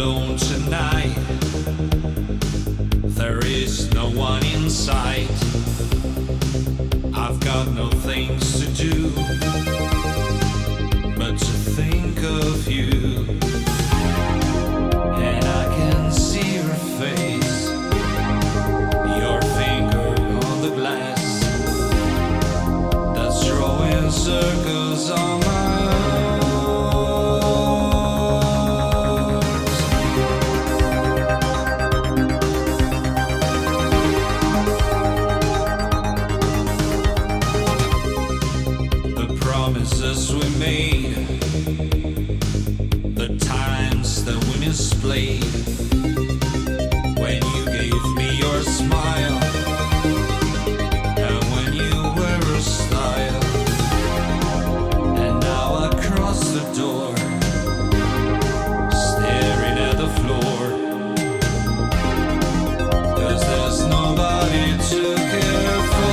alone tonight. There is no one in sight. I've got no things to do but to think of you. And I can see your face, your finger on the glass that's drawing circles on my we made, the times that we misplayed, when you gave me your smile, and when you were a style, and now I cross the door, staring at the floor, 'cause there's nobody to care for.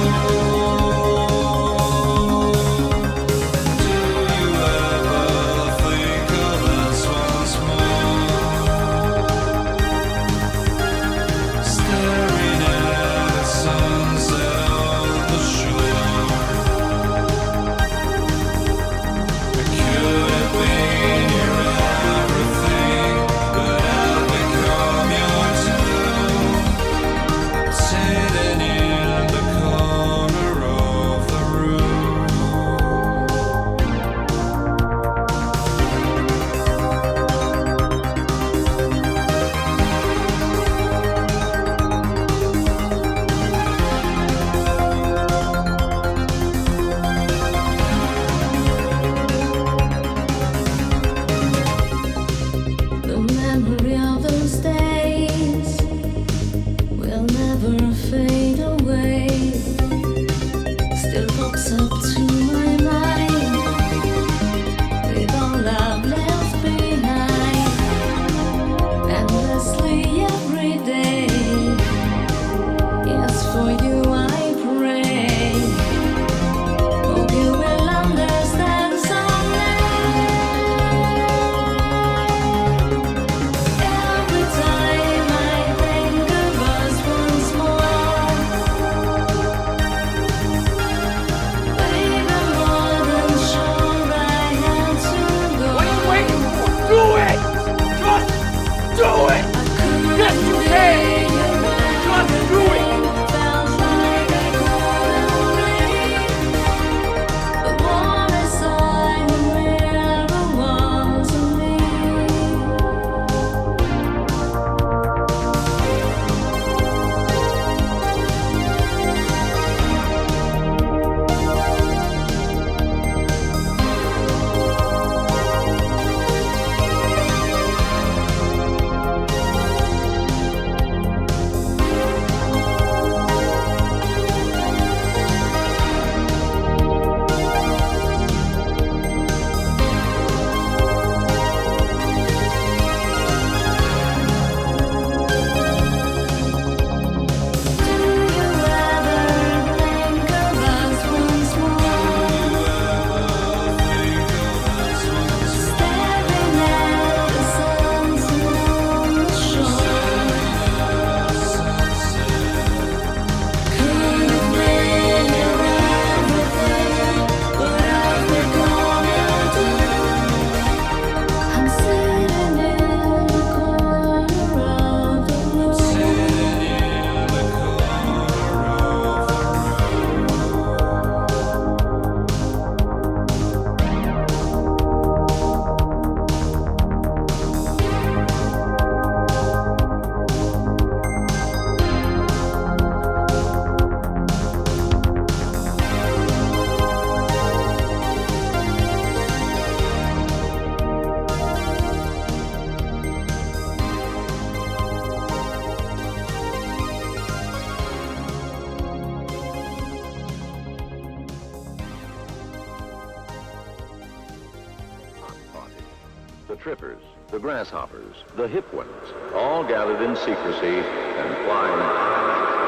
the trippers, the grasshoppers, the hip ones, all gathered in secrecy and flying high.